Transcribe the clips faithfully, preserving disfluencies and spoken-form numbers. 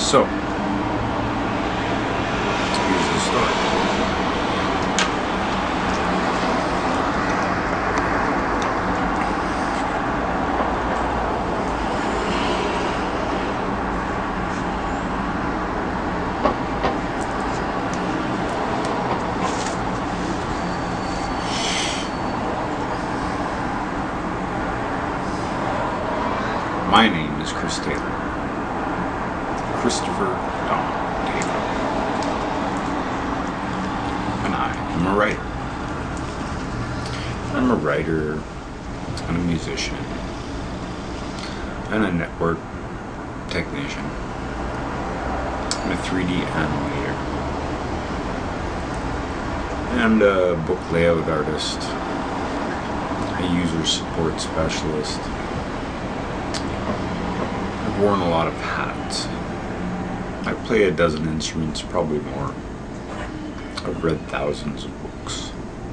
So, here's the story. My name is Chris Taylor. Christopher Don Taylor. And I am a writer. I'm a writer and a musician and a network technician. I'm a three D animator and a book layout artist, a user support specialist. I've worn a lot of hats. I play a dozen instruments, probably more. I've read thousands of books.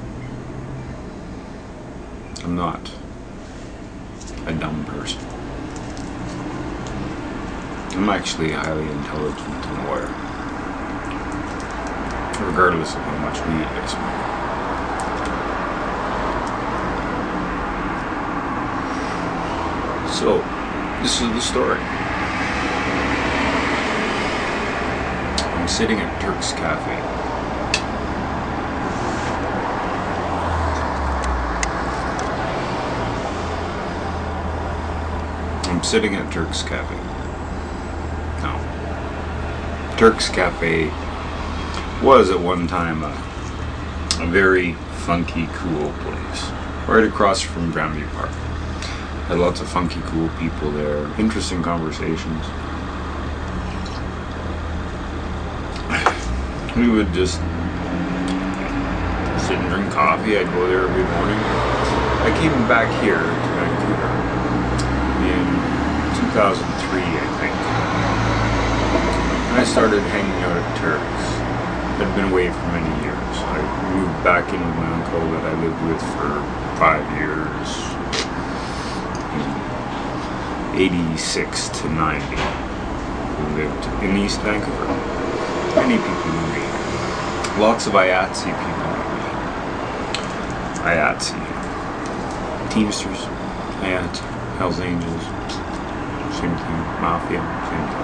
I'm not a dumb person. I'm actually a highly intelligent and aware, regardless of how much weed I smoke. So, this is the story. I'm sitting at Turk's Cafe. I'm sitting at Turk's Cafe. No. Turk's Cafe was at one time a, a very funky, cool place, right across from Grandview Park. Had lots of funky, cool people there, interesting conversations. We would just sit and drink coffee. I'd go there every morning. I came back here to Vancouver in two thousand three, I think. And I started hanging out at Turk's. I'd been away for many years. I moved back in with my uncle that I lived with for five years. eighty-six to ninety. We lived in East Vancouver. Many people knew me. Lots of I A T S I people knew me. I A T S I. Teamsters. I A T S I. Hells Angels. Same thing. Mafia. Same thing.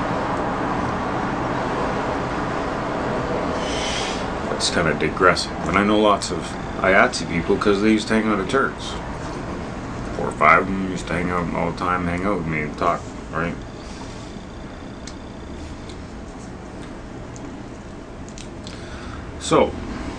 That's kind of digressing. But I know lots of I A T S I people because they used to hang out at Turks. Four or five of them used to hang out all the time, hang out with me and talk, right? So,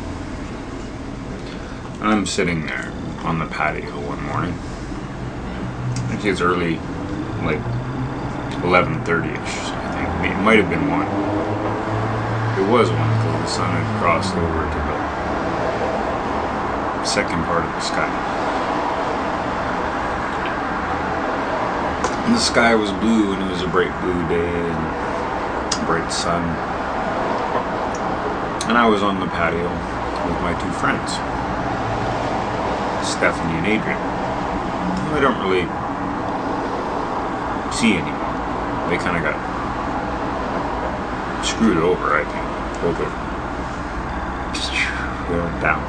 I'm sitting there on the patio one morning. I think it's early, like eleven thirty-ish, I think. It might have been one. It was one because the sun had crossed over to the second part of the sky. And the sky was blue, and it was a bright blue day, and a bright sun. And I was on the patio with my two friends, Stephanie and Adrian, who I don't really see anymore. They kind of got screwed over, I think. Both of them. They went down.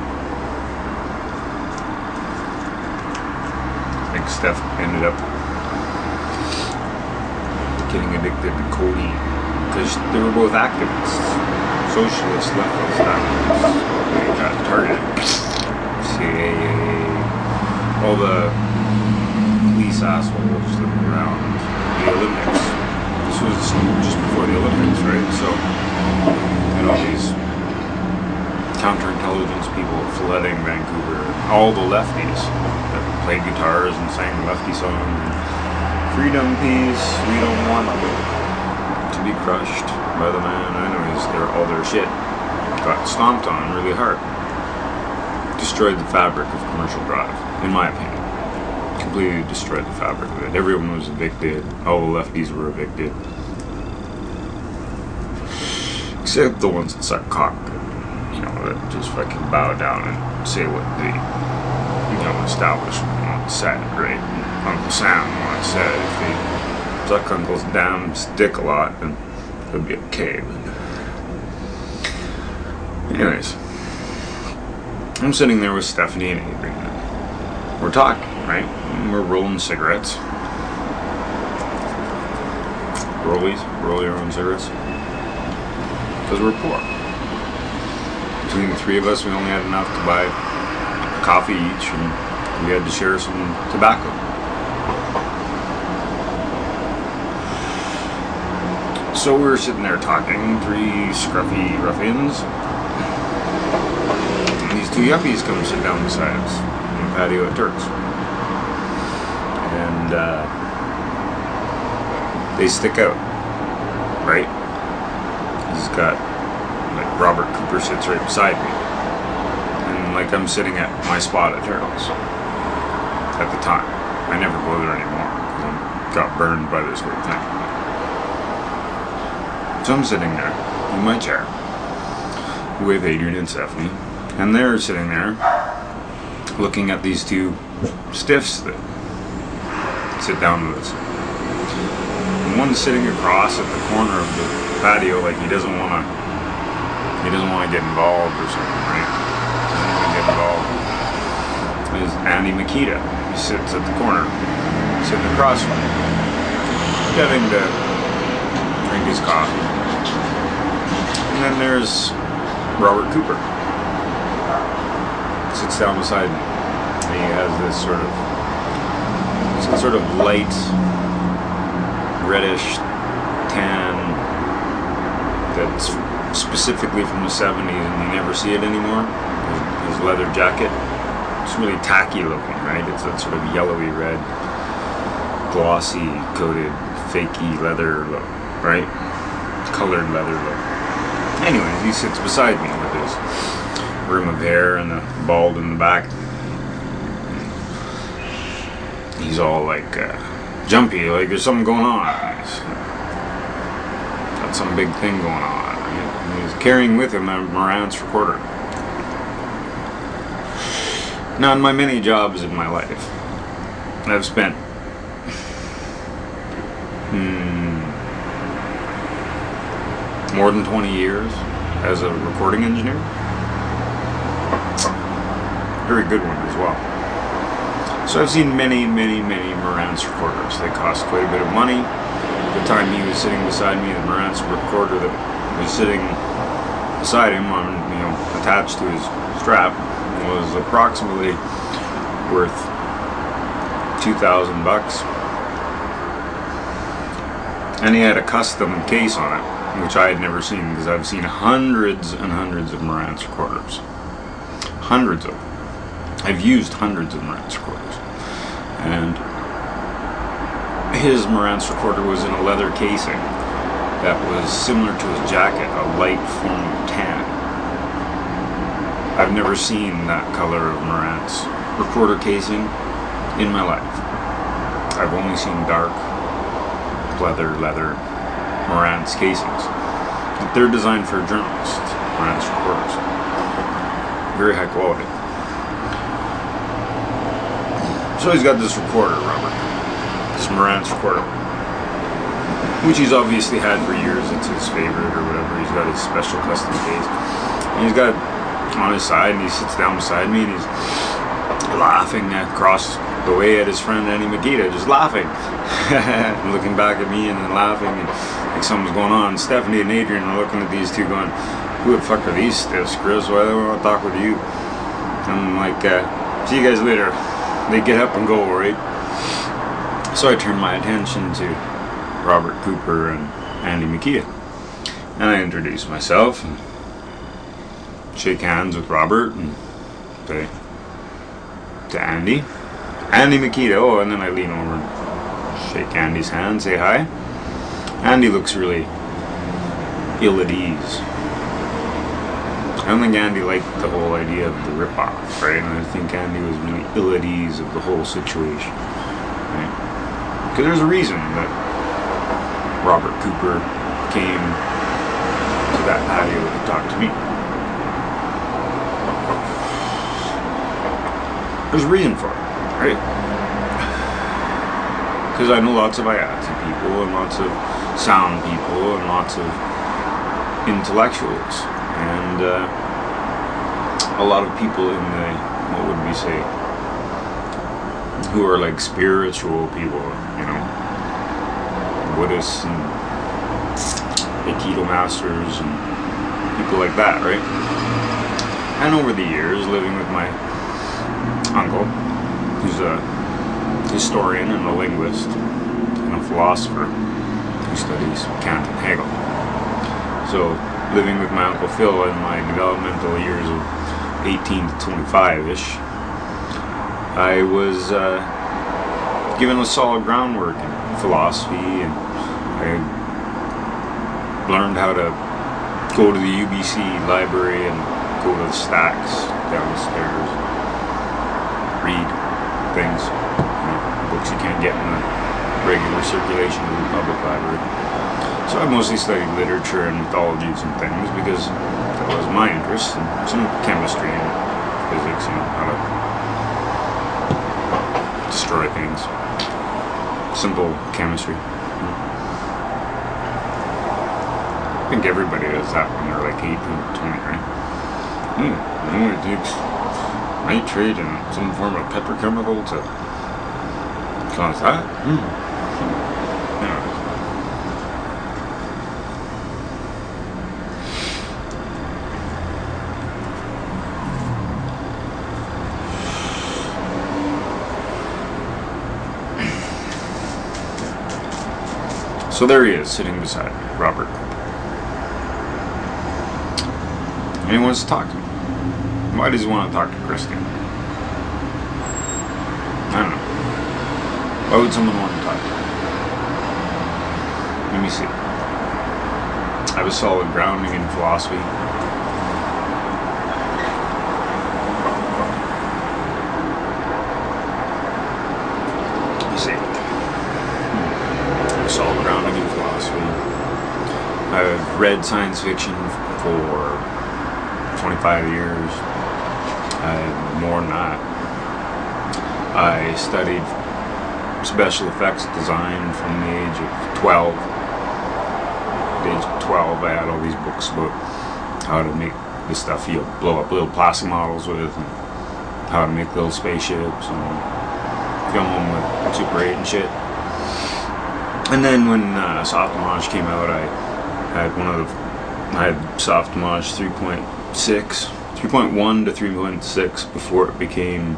I think Steph ended up getting addicted to codeine because they were both activists, socialist leftist activists. They got targeted. C A A, all the police assholes that were around the Olympics. This was just before the Olympics, right? So, and all these counterintelligence people flooding Vancouver, all the lefties that played guitars and sang lefty songs. Freedom, peace, we don't want to be crushed by the man. I know he's there, all their shit got stomped on really hard. Destroyed the fabric of commercial drive, in my opinion. Completely destroyed the fabric of it. Everyone was evicted. All the lefties were evicted. Except the ones that suck cock. You know, that just fucking bow down and say what the, you know, establishment wants said, right? Uncle Sam once said if they suck Uncle's damn stick a lot, then it'll be okay. But anyways, I'm sitting there with Stephanie and Adrian. We're talking, right? And we're rolling cigarettes. Rollies, roll your own cigarettes. Because we're poor. Between the three of us, we only had enough to buy coffee each, and we had to share some tobacco. So we were sitting there talking, three scruffy ruffians. And these two yuppies come sit down beside us on the patio at Turks. And uh, they stick out, right? He's got, like, Robert Cooper sits right beside me. And like I'm sitting at my spot at Turtles at the time. I never go there anymore because I got burned by this whole thing. So I'm sitting there in my chair with Adrian and Stephanie, and they're sitting there looking at these two stiffs that sit down with us. And one's sitting across at the corner of the patio like he doesn't want to he doesn't want to get involved or something, right? He doesn't want to get involved. Is Andy Makita. He sits at the corner, sitting across from me, getting to drink his coffee. And then there's Robert Cooper. Sits down beside me. And he has this sort of some sort of light reddish tan that's specifically from the seventies, and you never see it anymore. His, his leather jacket. It's really tacky looking, right? It's that sort of yellowy red, glossy coated, fakey leather look, right? Colored leather look. Anyways, he sits beside me with his rim of hair and the bald in the back. He's all like uh, jumpy, like there's something going on. He's got some big thing going on. And he's carrying with him a Marantz recorder. Now, in my many jobs in my life, I've spent hmm, more than twenty years as a recording engineer. Very good one as well. So I've seen many, many, many Marantz recorders. They cost quite a bit of money. The time he was sitting beside me, the Marantz recorder that was sitting beside him, on, you know, attached to his strap, was approximately worth two thousand bucks, and he had a custom case on it, which I had never seen because I've seen hundreds and hundreds of Marantz recorders, hundreds of them. I've used hundreds of Marantz recorders, and his Marantz recorder was in a leather casing that was similar to his jacket, a light form of tan. I've never seen that color of Marantz recorder casing in my life. I've only seen dark leather, leather Marantz casings. But they're designed for journalists, Marantz recorders. Very high quality. So he's got this recorder, Robert. This Marantz recorder. Which he's obviously had for years. It's his favorite or whatever. He's got his special custom case. And he's got on his side, and he sits down beside me, and he's laughing across the way at his friend Andy Makita, just laughing, and looking back at me and then laughing, and like something's going on. Stephanie and Adrian are looking at these two, going, "Who the fuck are these stiffs, Chris? Why do they want to talk with you?" And I'm like, uh, "See you guys later." They get up and go, right? So I turn my attention to Robert Cooper and Andy Makita, and I introduce myself and shake hands with Robert and say to Andy, Andy Makita, oh, and then I lean over and shake Andy's hand, say hi. Andy looks really ill at ease. I don't think Andy liked the whole idea of the rip-off, right? And I think Andy was really ill at ease of the whole situation, right? Because there's a reason that Robert Cooper came to that patio to talk to me. There's a reason for it, right? because I know lots of I A T S people and lots of sound people and lots of intellectuals and uh, a lot of people in the, what would we say, who are like spiritual people, you know, Buddhists and Aikido masters and people like that, right? And over the years, living with my uncle, who's a historian and a linguist and a philosopher who studies Kant and Hegel. So, living with my Uncle Phil in my developmental years of eighteen to twenty-five-ish, I was uh, given a solid groundwork in philosophy, and I learned how to go to the U B C library and go to the stacks downstairs, read things, you know, books you can't get in the regular circulation of the public library. So I mostly studied literature and mythologies and things because that was my interest, and some chemistry and physics, you know, how to destroy things. Simple chemistry. I think everybody does that when they're like eighteen, twenty, right? Hmm, it only takes nitrate and some form of petrochemical to cause that? Hmm. Anyways. So there he is, sitting beside me, Robert. And he wants to talk to me. Why does he want to talk to Christian? I don't know. Why would someone want to talk to me? Let me see. I have a solid grounding in philosophy. Let me see. Solid grounding in philosophy. I've read science fiction for twenty-five years, uh, more than that. I studied special effects design from the age of twelve. At the age of twelve, I had all these books about how to make the stuff you blow up little plastic models with, and how to make little spaceships, and film them with Super eight and shit. And then when uh, Softimage came out, I had one of the, I had Softimage three point six, three point one to three point six before it became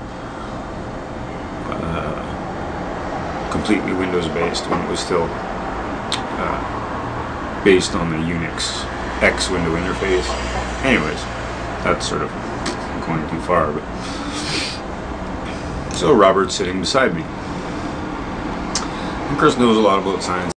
uh, completely Windows based, when it was still uh, based on the Unix X window interface. Anyways, that's sort of going too far, but so Robert's sitting beside me. And Chris knows a lot about science.